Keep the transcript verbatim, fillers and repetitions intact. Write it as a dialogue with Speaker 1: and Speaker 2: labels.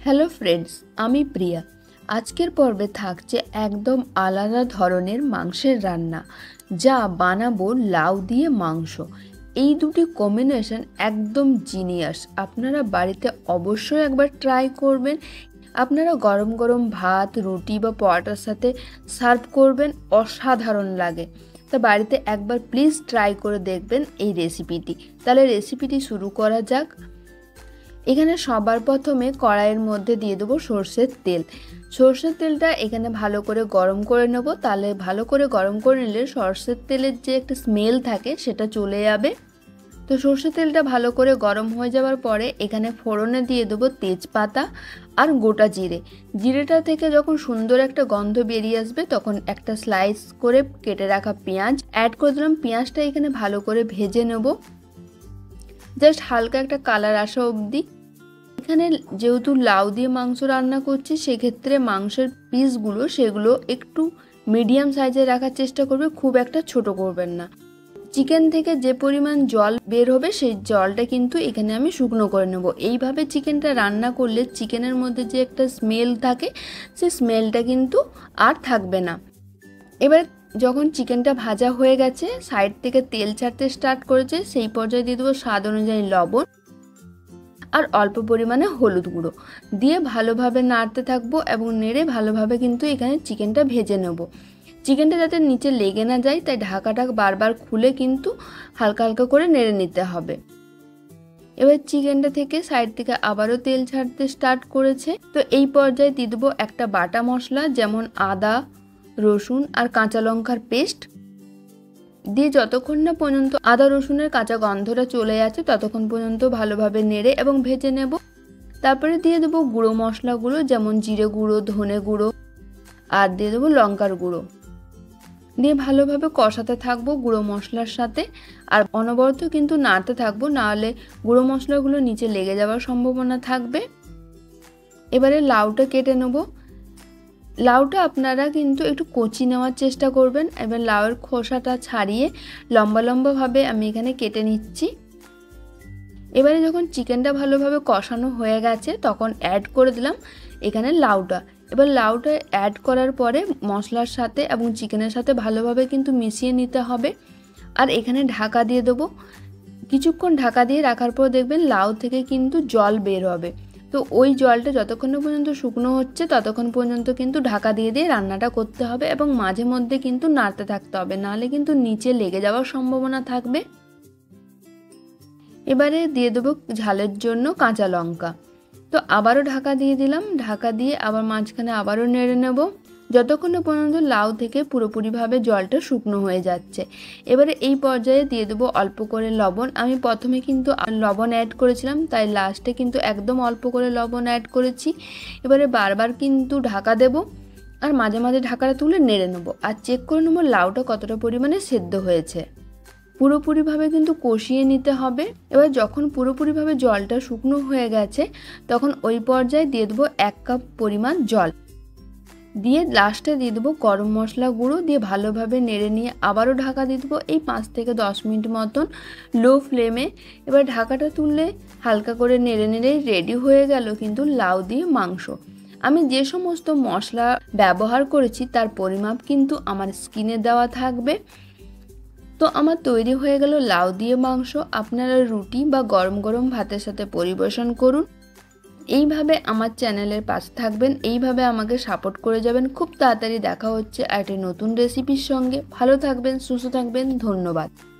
Speaker 1: Hello friends, আমি প্রিয়া। আজকের পর্বে থাকছে একদম আলাদা ধরনের মাংসের রান্না, যা বানাবো লাউ দিয়ে মাংস। এই দুটি কম্বিনেশন একদম জিনিয়াস। আপনারা বাড়িতে অবশ্যই একবার ট্রাই করবেন। আপনারা গরম গরম ভাত, রুটি বা পরোটার সাথে সার্ভ করবেন, অসাধারণ লাগে। তা বাড়িতে একবার প্লিজ ট্রাই করে দেখবেন এই রেসিপিটি। তাহলে রেসিপিটি শুরু করা যাক। এখানে সবার প্রথমে কড়াইয়ের মধ্যে দিয়ে দেবো সর্ষের তেল। সর্ষের তেলটা এখানে ভালো করে গরম করে নেব। তাহলে ভালো করে গরম করে নিলে সর্ষের তেলের যে একটা স্মেল থাকে সেটা চলে যাবে। তো সর্ষের তেলটা ভালো করে গরম হয়ে যাওয়ার পরে এখানে ফোড়নে দিয়ে দেবো তেজপাতা আর গোটা জিরে। জিরেটা থেকে যখন সুন্দর একটা গন্ধ বেরিয়ে আসবে তখন একটা স্লাইস করে কেটে রাখা পেঁয়াজ অ্যাড করে দিলাম। পেঁয়াজটা এখানে ভালো করে ভেজে নেব, জাস্ট হালকা একটা কালার আসা অবধি। এখানে যেহেতু লাউ দিয়ে মাংস রান্না করছি, সেক্ষেত্রে মাংসের পিসগুলো সেগুলো একটু মিডিয়াম সাইজে রাখার চেষ্টা করবে, খুব একটা ছোট করবেন না। চিকেন থেকে যে পরিমাণ জল বের হবে সেই জলটা কিন্তু এখানে আমি শুকনো করে নেব। এইভাবে চিকেনটা রান্না করলে চিকেনের মধ্যে যে একটা স্মেল থাকে সেই স্মেলটা কিন্তু আর থাকবে না। এবার যখন চিকেনটা ভাজা হয়ে গেছে, সাইড থেকে তেল ছাড়তে স্টার্ট করেছে, সেই পর্যায়ে দিয়ে দেবো স্বাদ অনুযায়ী লবণ আর অল্প পরিমাণে হলুদ গুঁড়ো দিয়ে ভালোভাবে নাড়তে থাকবো এবং নেড়ে ভালোভাবে কিন্তু এখানে চিকেনটা ভেজে নেব। চিকেনটা যাতে নিচে লেগে না যায় তাই ঢাকাটা বারবার খুলে কিন্তু হালকা হালকা করে নেড়ে নিতে হবে। এবার চিকেনটা থেকে সাইড থেকে আবারও তেল ছাড়তে স্টার্ট করেছে। তো এই পর্যায়ে দিয়ে দেবো একটা বাটা মশলা, যেমন আদা, রসুন আর কাঁচা লঙ্কার পেস্ট দিয়ে যতক্ষণ না পর্যন্ত আদা রসুনের কাঁচা গন্ধটা চলে যাচ্ছে ততক্ষণ পর্যন্ত ভালোভাবে নেড়ে এবং ভেজে নেব। তারপরে দিয়ে দেবো গুঁড়ো মশলাগুলো, যেমন জিরে গুঁড়ো, ধনে গুঁড়ো আর দিয়ে দেবো লঙ্কার গুঁড়ো দিয়ে ভালোভাবে কষাতে থাকবো গুঁড়ো মশলার সাথে। আর অনবরত কিন্তু নাড়তে থাকবো, নাহলে গুঁড়ো মশলাগুলো নিচে লেগে যাওয়ার সম্ভাবনা থাকবে। এবারে লাউটা কেটে নেব। লাউটা আপনারা কিন্তু একটু কচি নেওয়ার চেষ্টা করবেন। এবার লাউয়ের খোসাটা ছাড়িয়ে লম্বা লম্বাভাবে আমি এখানে কেটে নিচ্ছি। এবারে যখন চিকেনটা ভালোভাবে কষানো হয়ে গেছে তখন অ্যাড করে দিলাম এখানে লাউটা। এবার লাউটা অ্যাড করার পরে মশলার সাথে এবং চিকেনের সাথে ভালোভাবে কিন্তু মিশিয়ে নিতে হবে। আর এখানে ঢাকা দিয়ে দেবো। কিছুক্ষণ ঢাকা দিয়ে রাখার পর দেখবেন লাউ থেকে কিন্তু জল বের হবে। তো ওই জলটা যতক্ষণ পর্যন্ত শুকনো হচ্ছে ততক্ষণ পর্যন্ত কিন্তু ঢাকা দিয়ে দিয়ে রান্নাটা করতে হবে এবং মাঝে মধ্যে কিন্তু নাড়তে থাকতে হবে, নাহলে কিন্তু নিচে লেগে যাওয়ার সম্ভাবনা থাকবে। এবারে দিয়ে দেবো ঝালের জন্য কাঁচা লঙ্কা। তো আবারও ঢাকা দিয়ে দিলাম। ঢাকা দিয়ে আবার মাঝখানে আবারও নেড়ে নেব যতক্ষণ পর্যন্ত লাউ থেকে পুরোপুরিভাবে জলটা শুকনো হয়ে যাচ্ছে। এবারে এই পর্যায়ে দিয়ে দেবো অল্প করে লবণ। আমি প্রথমে কিন্তু লবণ অ্যাড করেছিলাম, তাই লাস্টে কিন্তু একদম অল্প করে লবণ অ্যাড করেছি। এবারে বারবার কিন্তু ঢাকা দেব আর মাঝে মাঝে ঢাকাটা তুলে নেড়ে নেব আর চেক করে নেব লাউটা কতটা পরিমাণে সেদ্ধ হয়েছে। পুরোপুরিভাবে কিন্তু কষিয়ে নিতে হবে। এবার যখন পুরোপুরিভাবে জলটা শুকনো হয়ে গেছে তখন ওই পর্যায়ে দিয়ে দেবো এক কাপ পরিমাণ জল দিয়ে লাস্টে দিয়ে দেবো গরম মশলা গুঁড়ো দিয়ে ভালোভাবে নেড়ে নিয়ে আবারও ঢাকা দিয়ে দেবো এই পাঁচ থেকে দশ মিনিট মতন লো ফ্লেমে। এবার ঢাকাটা তুললে হালকা করে নেড়ে নেড়েই রেডি হয়ে গেল কিন্তু লাউ দিয়ে মাংস। আমি যে সমস্ত মশলা ব্যবহার করেছি তার পরিমাপ কিন্তু আমার স্ক্রিনে দেওয়া থাকবে। তো আমার তৈরি হয়ে গেল লাউ দিয়ে মাংস। আপনারা রুটি বা গরম গরম ভাতের সাথে পরিবেশন করুন। এইভাবে আমার চ্যানেলের পাশে থাকবেন, এইভাবে আমাকে সাপোর্ট করে যাবেন। খুব তাড়াতাড়ি দেখা হচ্ছে আর একটি নতুন রেসিপির সঙ্গে। ভালো থাকবেন, সুস্থ থাকবেন, ধন্যবাদ।